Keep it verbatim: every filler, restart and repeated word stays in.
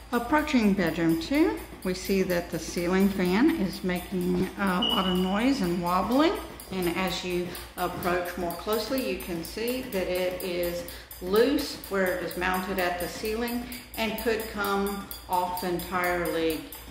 Approaching bedroom two, we see that the ceiling fan is making a lot of noise and wobbling. And as you approach more closely, you can see that it is loose where it is mounted at the ceiling and could come off entirely